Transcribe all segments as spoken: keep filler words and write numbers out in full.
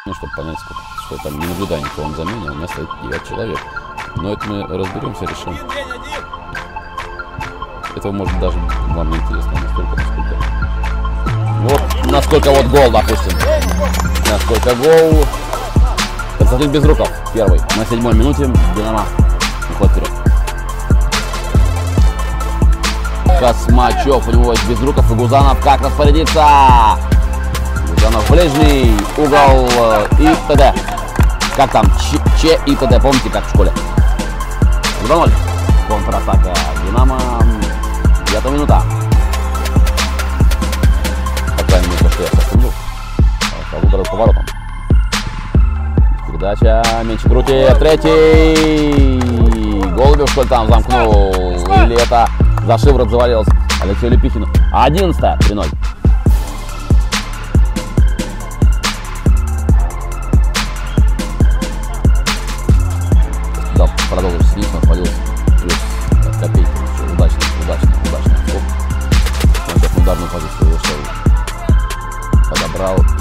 ну, чтобы понять, сколько, что я там не наблюдаю никого на замене, у меня стоит девять человек. Но это мы разберемся, решим. Это может даже вам не интересно, насколько, насколько. Вот насколько вот гол, допустим. Насколько гол. Константин Безруков первый. На седьмой минуте Динамо выходит вперед. Космачев, у него есть Безруков и Гузанов. Как распорядиться? Гузанов в ближний угол и т.д. Как там? Ч, Ч и т.д. Помните, как в школе? два ноль. Контратака Динамо. Девятая минута. Какая минута, что я совсем ударил поворотом. Передача. Меньше крути. Третий. Голубев, что ли, там замкнул? Или это за шиворот завалился Алексею Лепихину? одиннадцатая. три ноль. Да, продолжишь снизу, он свалился. Плюс копейки. Удачно, удачно, удачно. Оп. Он сейчас в ударную позицию вышел. Подобрал и...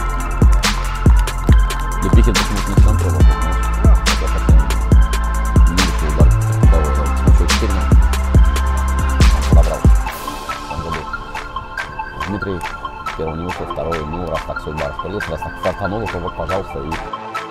Лепихин почему-то не центровал. Хотя совсем не вышел удар. Того же Смачев четыре ноль. Он подобрал. Он забыл. Дмитрий первого не вышел, второй, ну раз так судьба распорядился, раз так фартануло, то вот, пожалуйста, и...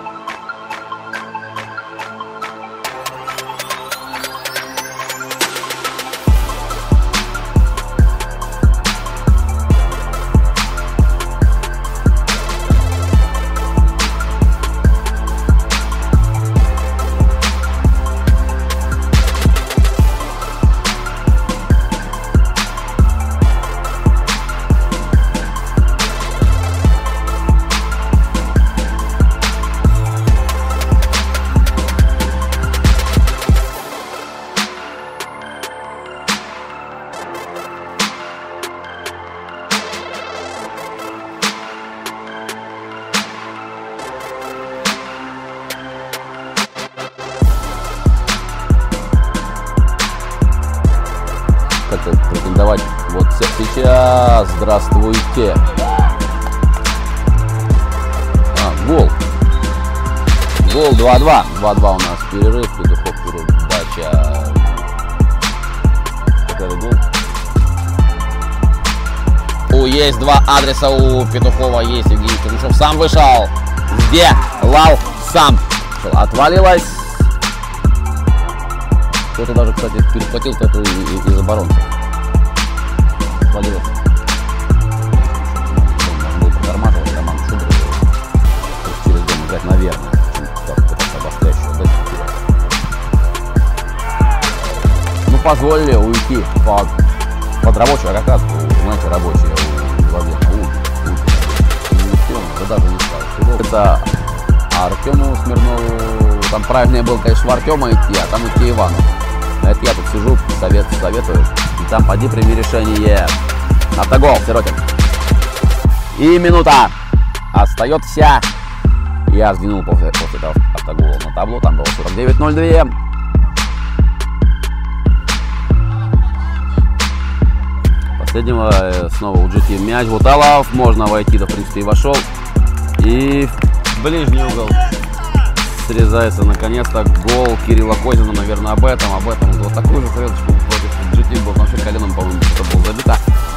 Как-то претендовать вот сейчас. Здравствуйте. А, гол. Гол два-два. два-два у нас перерыв. Петухов передача. Какой гол? У есть два адреса у Петухова. Есть Евгений Чернышов. Сам вышел. Где? Лал сам. Отвалилась. Кто-то даже, кстати, перехватил эту из оборонцев. Отвалилась. Можно было притормаживать команду Шуброва. Через дом играть, наверное. Как-то обостряющего. Ну, позволили уйти под, под рабочую, а как раз, знаете, рабочие воде. Да даже не стал. Это Артему Смирнову. Там правильнее было, конечно, в Артема идти, а там идти Ивану. Это я тут сижу, совет, советую. И там поди прими решение. Автогол, Сиротин. И минута остается. Я сдвинул после, после этого автогола на табло. Там было сорок девять ноль два. Последнего снова у джи ти мяч. Буталов. Можно войти, да, в принципе, и вошел. И в ближний угол. Срезается наконец-то гол Кирилла Козина, наверное, об этом, об этом. Вот такую же средочку против джи ти был, вообще коленом, по-моему, это был забито.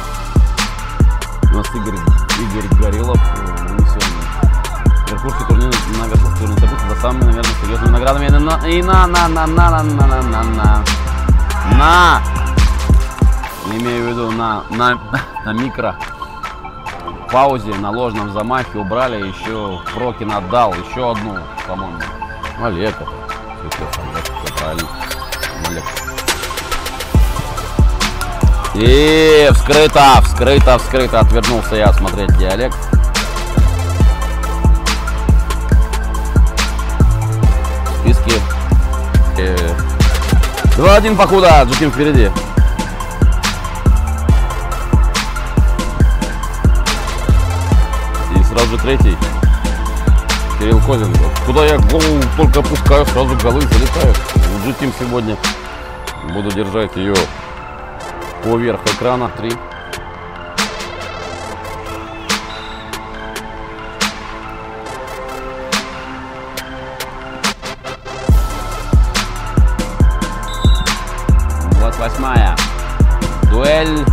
У нас Игорь, Игорь Горелов унесен. Верхушки турнира на верхушке турнира таблицы за самыми, наверное, серьезными наградами. И на, на, на, на, на, на, на, на, на, на, имею в виду на, на, на микро. Паузе, на ложном замахе убрали еще Прокин отдал, еще одну, по-моему. Олег, это все правильно. Олег. И вскрыто, вскрыто, вскрыто. Отвернулся я смотреть, где Олег. Списки. два один покуда, джи ти впереди. Сразу же третий. Кирилл Козин. Куда я голову только опускаю, сразу голы залетают. У джи ти сегодня буду держать ее поверх экрана. Три. восьмая. Дуэль.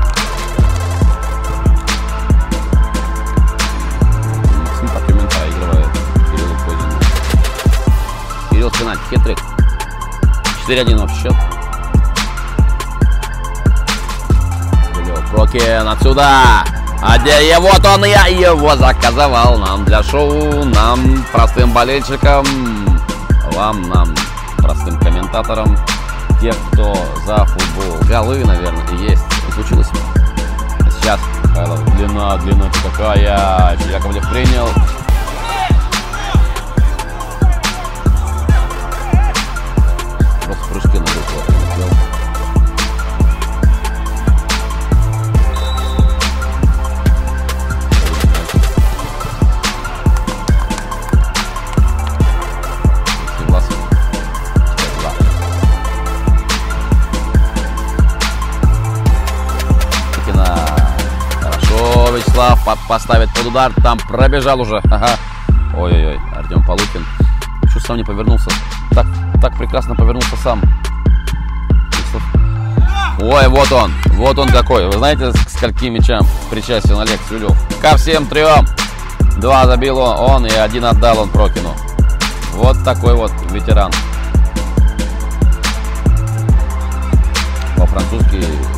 Максим проигрывает Кириллу Козину. Кирилл с пенальти, хитрик. четыре один общий счет. Прокин отсюда. А где я? Вот он, я его заказывал. Нам для шоу, нам, простым болельщикам, вам, нам, простым комментаторам, тех, кто за футбол. Голы, наверное, и есть. И случилось. А сейчас Михайлов. Длина, длина какая. Яковлев принял. Просто прыжки на руку сделал. Вячеслав поставит под удар, там пробежал уже. Ага. Ой-ой-ой, Артем Полухин. Чуть сам не повернулся. Так, так прекрасно повернулся сам. Ой, вот он. Вот он какой. Вы знаете, к скольким мячам причастен Олег Цвилев? Ко всем трем. Два забил он, и один отдал он Прокину. Вот такой вот ветеран. По-французски